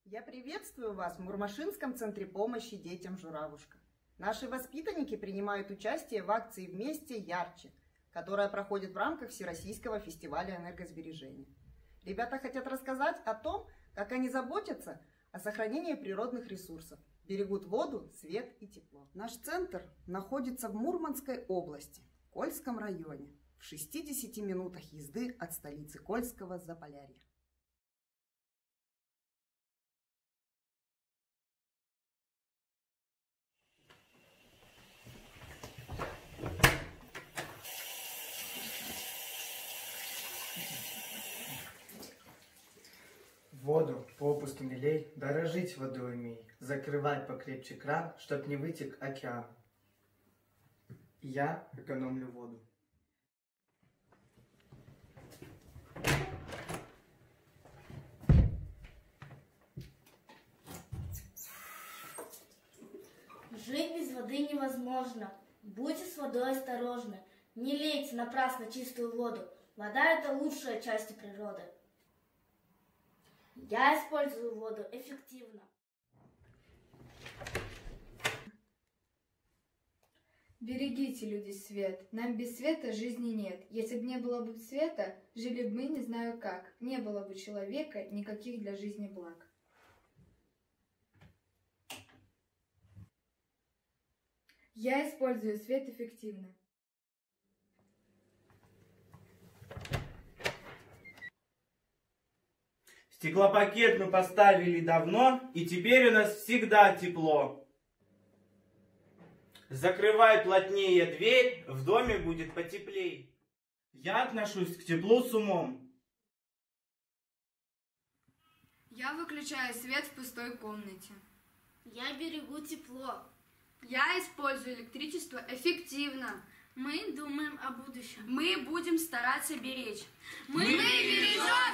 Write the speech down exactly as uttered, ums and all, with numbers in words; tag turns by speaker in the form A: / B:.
A: Я приветствую вас в Мурмашинском центре помощи детям «Журавушка». Наши воспитанники принимают участие в акции «Вместе ярче», которая проходит в рамках Всероссийского фестиваля энергосбережения. Ребята хотят рассказать о том, как они заботятся о сохранении природных ресурсов, берегут воду, свет и тепло. Наш центр находится в Мурманской области, Кольском районе, в шестидесяти минутах езды от столицы Кольского Заполярья.
B: Воду попусту не лей, дорожить водой умей, закрывать покрепче кран, чтоб не вытек океан. Я экономлю воду.
C: Жить без воды невозможно. Будьте с водой осторожны. Не лейте напрасно чистую воду. Вода – это лучшая часть природы. Я использую воду эффективно.
D: Берегите, люди, свет. Нам без света жизни нет. Если бы не было бы света, жили бы мы не знаю как. Не было бы человека, никаких для жизни благ. Я использую свет эффективно.
E: Стеклопакет мы поставили давно, и теперь у нас всегда тепло. Закрывай плотнее дверь, в доме будет потеплей. Я отношусь к теплу с умом.
D: Я выключаю свет в пустой комнате.
C: Я берегу тепло.
D: Я использую электричество эффективно.
C: Мы думаем о будущем.
D: Мы будем стараться беречь.
C: Мы бережем